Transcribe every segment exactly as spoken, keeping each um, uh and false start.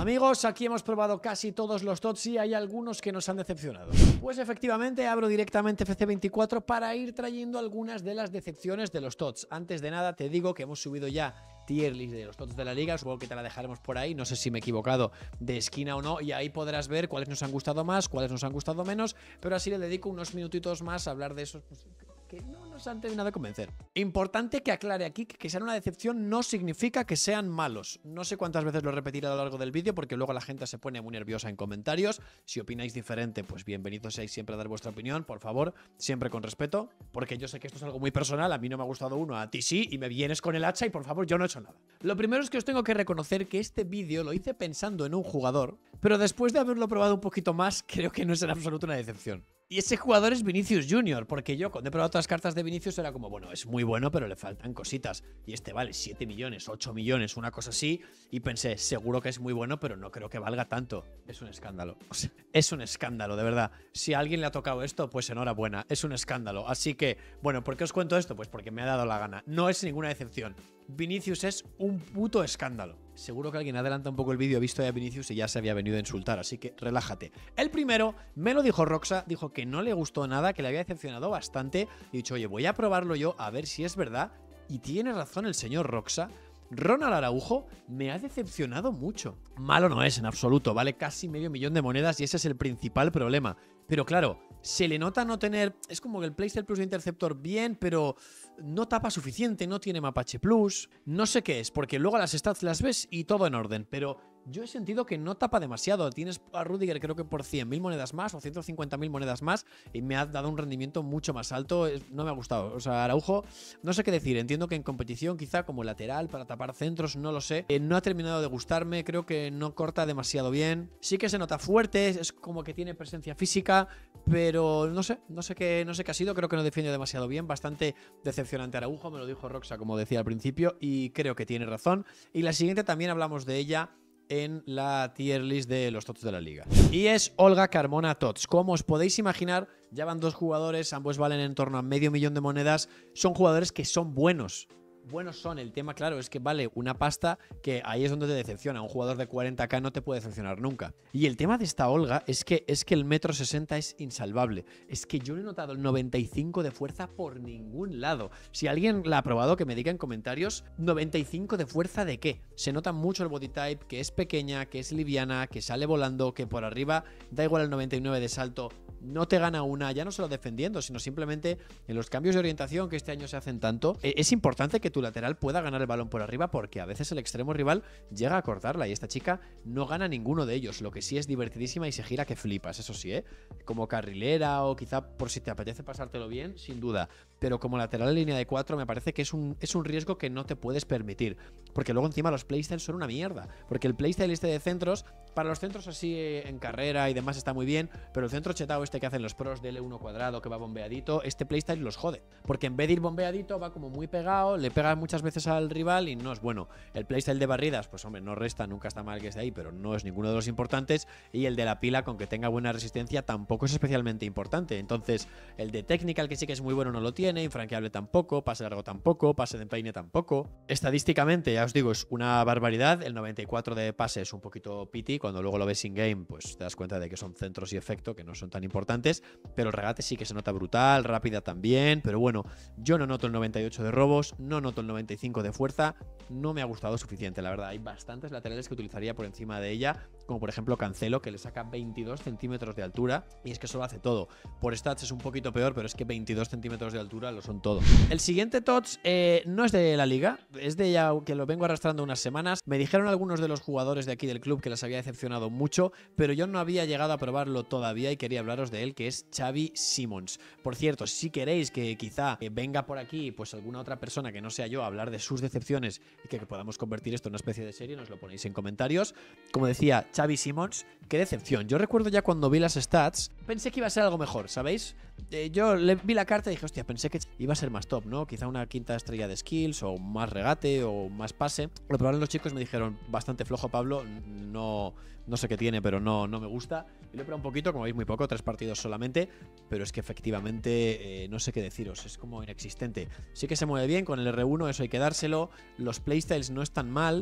Amigos, aquí hemos probado casi todos los T O T S y hay algunos que nos han decepcionado. Pues efectivamente abro directamente F C veinticuatro para ir trayendo algunas de las decepciones de los T O T S. Antes de nada te digo que hemos subido ya tier list de los T O T S de la liga, supongo que te la dejaremos por ahí, no sé si me he equivocado de esquina o no, y ahí podrás ver cuáles nos han gustado más, cuáles nos han gustado menos, pero así le dedico unos minutitos más a hablar de esos pues, que no nos han terminado de convencer. Importante que aclare aquí que que sean una decepción no significa que sean malos. No sé cuántas veces lo repetiré a lo largo del vídeo porque luego la gente se pone muy nerviosa en comentarios. Si opináis diferente, pues bienvenidos seáis siempre a dar vuestra opinión, por favor, siempre con respeto, porque yo sé que esto es algo muy personal, a mí no me ha gustado uno, a ti sí, y me vienes con el hacha y por favor, yo no he hecho nada. Lo primero es que os tengo que reconocer que este vídeo lo hice pensando en un jugador, pero después de haberlo probado un poquito más, creo que no es en absoluto una decepción. Y ese jugador es Vinicius Junior, porque yo cuando he probado otras cartas de Vinicius era como, bueno, es muy bueno, pero le faltan cositas. Y este vale siete millones, ocho millones, una cosa así. Y pensé, seguro que es muy bueno, pero no creo que valga tanto. Es un escándalo. O sea, es un escándalo, de verdad. Si a alguien le ha tocado esto, pues enhorabuena. Es un escándalo. Así que, bueno, ¿por qué os cuento esto? Pues porque me ha dado la gana. No es ninguna decepción. Vinicius es un puto escándalo. Seguro que alguien adelanta un poco el vídeo, ha visto ya a Vinicius y ya se había venido a insultar, así que relájate. El primero, me lo dijo Roxa, dijo que no le gustó nada, que le había decepcionado bastante. Y he dicho, oye, voy a probarlo yo a ver si es verdad. Y tiene razón el señor Roxa. Ronald Araujo me ha decepcionado mucho. Malo no es en absoluto, vale casi medio millón de monedas y ese es el principal problema. Pero claro, se le nota no tener... Es como que el Playstyle Plus de Interceptor bien, pero no tapa suficiente, no tiene Mapache Plus. No sé qué es, porque luego las stats las ves y todo en orden, pero yo he sentido que no tapa demasiado. Tienes a Rudiger creo que por cien mil monedas más o ciento cincuenta mil monedas más y me ha dado un rendimiento mucho más alto. No me ha gustado. O sea, Araujo, no sé qué decir. Entiendo que en competición quizá como lateral para tapar centros, no lo sé. Eh, no ha terminado de gustarme, creo que no corta demasiado bien. Sí que se nota fuerte, es como que tiene presencia física, pero no sé, no sé qué, no sé qué ha sido. Creo que no defiende demasiado bien. Bastante decepcionante Araujo, me lo dijo Roxa como decía al principio y creo que tiene razón. Y la siguiente también hablamos de ella en la tier list de los T O T S de la liga. Y es Olga Carmona T O T S. Como os podéis imaginar, ya van dos jugadores, ambos valen en torno a medio millón de monedas. Son jugadores que son buenos. Buenos son, el tema claro es que vale una pasta que ahí es donde te decepciona. Un jugador de cuarenta K no te puede decepcionar nunca. Y el tema de esta Olga es que, es que el metro sesenta es insalvable. Es que yo no he notado el noventa y cinco de fuerza por ningún lado. Si alguien la ha probado, que me diga en comentarios, ¿noventa y cinco de fuerza de qué? Se nota mucho el body type, que es pequeña, que es liviana, que sale volando, que por arriba da igual el noventa y nueve de salto, no te gana una, ya no solo defendiendo, sino simplemente en los cambios de orientación que este año se hacen tanto. Es importante que tu lateral pueda ganar el balón por arriba porque a veces el extremo rival llega a cortarla y esta chica no gana ninguno de ellos, lo que sí es divertidísima y se gira que flipas, eso sí, ¿eh? Como carrilera o quizá por si te apetece pasártelo bien, sin duda, pero como lateral en línea de cuatro me parece que es un, es un riesgo que no te puedes permitir, porque luego encima los playstyles son una mierda, porque el playstyle este de centros, para los centros así en carrera y demás está muy bien, pero el centro chetao este que hacen los pros de L uno cuadrado que va bombeadito, este playstyle los jode, porque en vez de ir bombeadito va como muy pegado, le pega muchas veces al rival y no es bueno. El playstyle de barridas, pues hombre, no resta, nunca está mal que esté ahí, pero no es ninguno de los importantes, y el de la pila, con que tenga buena resistencia, tampoco es especialmente importante. Entonces, el de technical, que sí que es muy bueno, no lo tiene, infranqueable tampoco, pase largo tampoco, pase de empeine tampoco. Estadísticamente, ya os digo, es una barbaridad, el noventa y cuatro de pase es un poquito piti, cuando luego lo ves in game, pues te das cuenta de que son centros y efecto, que no son tan importantes, pero el regate sí que se nota brutal, rápida también, pero bueno, yo no noto el noventa y ocho de robos, no noto el noventa y cinco de fuerza, no me ha gustado suficiente, la verdad. Hay bastantes laterales que utilizaría por encima de ella, como por ejemplo Cancelo, que le saca veintidós centímetros de altura, y es que eso lo hace todo. Por stats es un poquito peor, pero es que veintidós centímetros de altura lo son todo. El siguiente T O T S eh, no es de la liga, es de ya que lo vengo arrastrando unas semanas. Me dijeron algunos de los jugadores de aquí del club que les había decepcionado mucho, pero yo no había llegado a probarlo todavía y quería hablaros de él, que es Xavi Simons. Por cierto, si queréis que quizá eh, venga por aquí pues alguna otra persona que no sea yo a hablar de sus decepciones y que, que podamos convertir esto en una especie de serie, nos lo ponéis en comentarios. Como decía, Xavi Simons, qué decepción. Yo recuerdo ya cuando vi las stats, pensé que iba a ser algo mejor, ¿sabéis? Eh, yo le vi la carta y dije, hostia, pensé que iba a ser más top, ¿no? Quizá una quinta estrella de skills o más regate o más pase. Lo probaron los chicos, me dijeron, bastante flojo Pablo, no, no sé qué tiene, pero no, no me gusta. Y lo he probado un poquito, como veis muy poco, tres partidos solamente, pero es que efectivamente eh, no sé qué deciros, es como inexistente. Sí que se mueve bien con el R uno, eso hay que dárselo, los playstyles no están mal,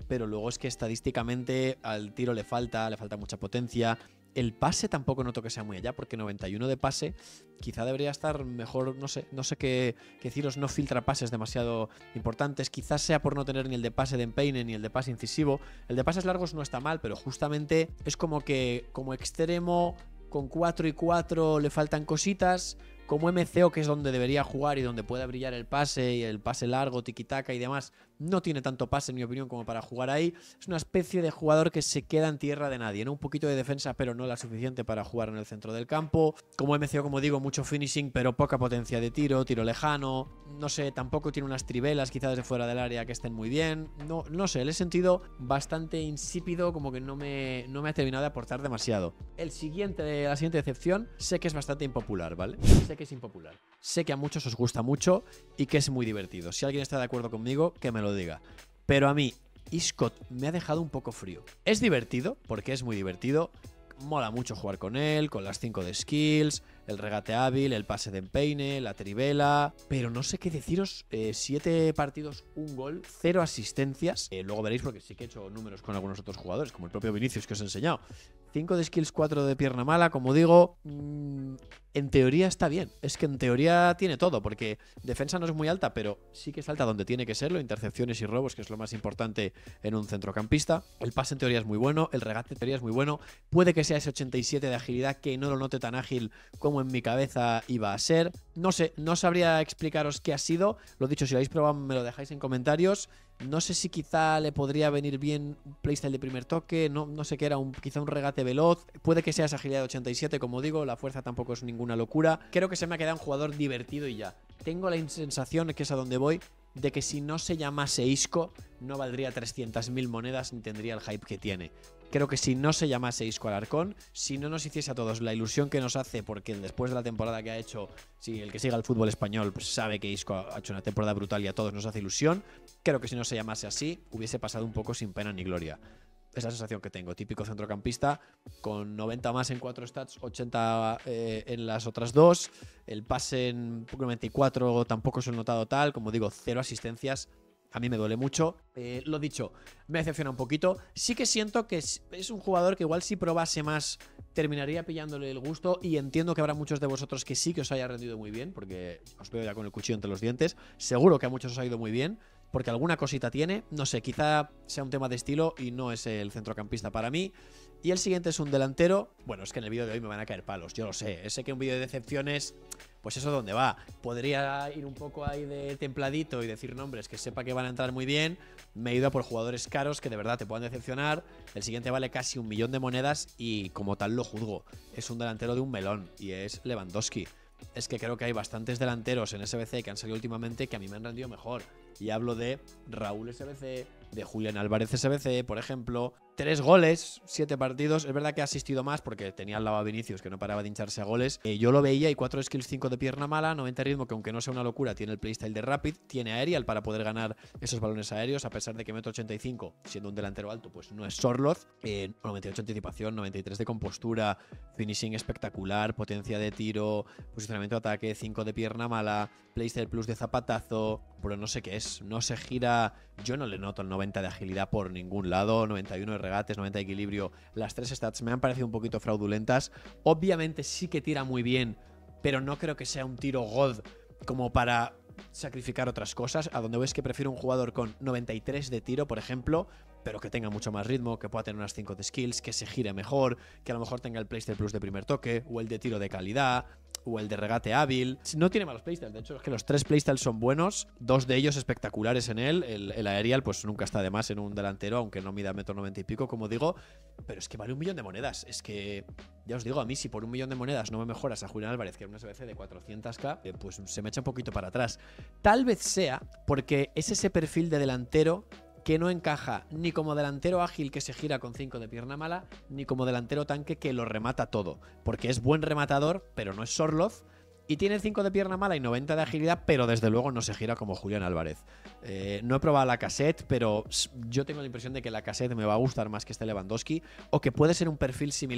pero luego es que estadísticamente al tiro le falta, le falta mucha potencia. El pase tampoco noto que sea muy allá, porque noventa y uno de pase quizá debería estar mejor, no sé, no sé qué, qué deciros, no filtra pases demasiado importantes, quizás sea por no tener ni el de pase de empeine ni el de pase incisivo. El de pases largos no está mal, pero justamente es como que como extremo con cuatro y cuatro le faltan cositas. Como M C O, que es donde debería jugar y donde puede brillar el pase y el pase largo, tiki-taka y demás, no tiene tanto pase, en mi opinión, como para jugar ahí. Es una especie de jugador que se queda en tierra de nadie, ¿no? Un poquito de defensa, pero no la suficiente para jugar en el centro del campo. Como M C O, como digo, mucho finishing, pero poca potencia de tiro, tiro lejano. No sé, tampoco tiene unas trivelas, quizás desde fuera del área, que estén muy bien. No, no sé, le he sentido bastante insípido, como que no me, no me ha terminado de aportar demasiado. El siguiente, la siguiente decepción, sé que es bastante impopular, ¿vale? Sé que es impopular. Sé que a muchos os gusta mucho y que es muy divertido. Si alguien está de acuerdo conmigo, que me lo diga. Pero a mí, Iscott me ha dejado un poco frío. Es divertido, porque es muy divertido. Mola mucho jugar con él, con las cinco de skills, el regate hábil, el pase de empeine, la trivela. Pero no sé qué deciros. Eh, siete partidos, un gol, cero asistencias. Eh, luego veréis, porque sí que he hecho números con algunos otros jugadores, como el propio Vinicius que os he enseñado. cinco de skills, cuatro de pierna mala, como digo. Mmm, en teoría está bien. Es que en teoría tiene todo, porque defensa no es muy alta, pero sí que es alta donde tiene que serlo. Intercepciones y robos, que es lo más importante en un centrocampista. El pase en teoría es muy bueno, el regate en teoría es muy bueno. Puede que sea ese ochenta y siete de agilidad, que no lo note tan ágil como en mi cabeza iba a ser. No sé, no sabría explicaros qué ha sido. Lo dicho, si lo habéis probado me lo dejáis en comentarios. No sé si quizá le podría venir bien un playstyle de primer toque, no, no sé qué era, un, quizá un regate veloz. Puede que sea esa agilidad de ochenta y siete, como digo, la fuerza tampoco es ninguna locura. Creo que se me ha quedado un jugador divertido y ya. Tengo la sensación, que es a donde voy, de que si no se llamase Isco, no valdría trescientas mil monedas ni tendría el hype que tiene. Creo que si no se llamase Isco Alarcón, si no nos hiciese a todos la ilusión que nos hace, porque después de la temporada que ha hecho, si el que siga el fútbol español pues sabe que Isco ha hecho una temporada brutal y a todos nos hace ilusión, creo que si no se llamase así, hubiese pasado un poco sin pena ni gloria. Es la sensación que tengo, típico centrocampista, con noventa más en cuatro stats, ochenta eh, en las otras dos, el pase en noventa y cuatro tampoco se lo he notado tal, como digo, cero asistencias. A mí me duele mucho. Eh, lo dicho, me decepciona un poquito. Sí que siento que es, es un jugador que igual si probase más terminaría pillándole el gusto, y entiendo que habrá muchos de vosotros que sí que os haya rendido muy bien, porque os veo ya con el cuchillo entre los dientes. Seguro que a muchos os ha ido muy bien, porque alguna cosita tiene. No sé, quizá sea un tema de estilo y no es el centrocampista para mí. Y el siguiente es un delantero. Bueno, es que en el vídeo de hoy me van a caer palos, yo lo sé. Sé que un vídeo de decepciones, pues eso dónde va. Podría ir un poco ahí de templadito y decir nombres que sepa que van a entrar muy bien. Me he ido a por jugadores caros que de verdad te puedan decepcionar. El siguiente vale casi un millón de monedas y como tal lo juzgo. Es un delantero de un melón y es Lewandowski. Es que creo que hay bastantes delanteros en S B C que han salido últimamente que a mí me han rendido mejor. Y hablo de Raúl S B C, de Julián Álvarez S B C, por ejemplo. Tres goles, siete partidos. Es verdad que ha asistido más porque tenía al lado a Vinicius, que no paraba de hincharse a goles. Eh, yo lo veía, y cuatro skills, cinco de pierna mala, noventa ritmo, que aunque no sea una locura, tiene el playstyle de Rapid, tiene aerial para poder ganar esos balones aéreos, a pesar de que metro ochenta y cinco, siendo un delantero alto, pues no es Sorloth. Eh, noventa y ocho anticipación, noventa y tres de compostura, finishing espectacular, potencia de tiro, posicionamiento de ataque, cinco de pierna mala, playstyle plus de zapatazo, pero no sé qué es, no se gira. Yo no le noto el noventa de agilidad por ningún lado, noventa y uno de regates, noventa de equilibrio. Las tres stats me han parecido un poquito fraudulentas. Obviamente sí que tira muy bien, pero no creo que sea un tiro god como para sacrificar otras cosas. A donde ves que prefiero un jugador con noventa y tres de tiro, por ejemplo, pero que tenga mucho más ritmo, que pueda tener unas cinco de skills, que se gire mejor, que a lo mejor tenga el playstyle plus de primer toque, o el de tiro de calidad, o el de regate hábil. No tiene malos playstyles, de hecho es que los tres playstyles son buenos, dos de ellos espectaculares en él. El, el aerial pues nunca está de más en un delantero, aunque no mida metro noventa y pico, como digo, pero es que vale un millón de monedas. Es que, ya os digo, a mí si por un millón de monedas no me mejoras a Julián Álvarez, que era una S B C de cuatrocientos k, eh, pues se me echa un poquito para atrás. Tal vez sea porque es ese perfil de delantero que no encaja ni como delantero ágil que se gira con cinco de pierna mala, ni como delantero tanque que lo remata todo. Porque es buen rematador, pero no es Sorloth. Y tiene cinco de pierna mala y noventa de agilidad, pero desde luego no se gira como Julián Álvarez. Eh, no he probado la Cassette, pero yo tengo la impresión de que la Cassette me va a gustar más que este Lewandowski, o que puede ser un perfil similar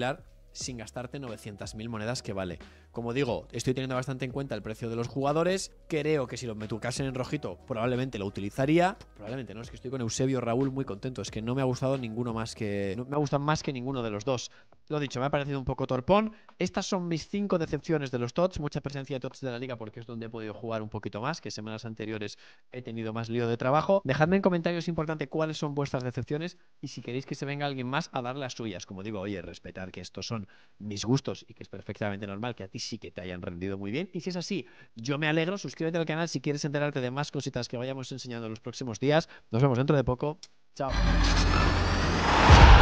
sin gastarte novecientas mil monedas que vale. Como digo, estoy teniendo bastante en cuenta el precio de los jugadores. Creo que si lo me tocasen en rojito, probablemente lo utilizaría. Probablemente no, es que estoy con Eusebio, Raúl muy contento. Es que no me ha gustado ninguno más que... No me ha gustado más que ninguno de los dos. Lo dicho, me ha parecido un poco torpón. Estas son mis cinco decepciones de los T O T S. Mucha presencia de T O T S de la liga porque es donde he podido jugar un poquito más, que semanas anteriores he tenido más lío de trabajo. Dejadme en comentarios, importante, cuáles son vuestras decepciones y si queréis que se venga alguien más a dar las suyas. Como digo, oye, respetar que estos son mis gustos y que es perfectamente normal que a ti sí que te hayan rendido muy bien. Y si es así, yo me alegro. Suscríbete al canal si quieres enterarte de más cositas que vayamos enseñando en los próximos días. Nos vemos dentro de poco. Chao.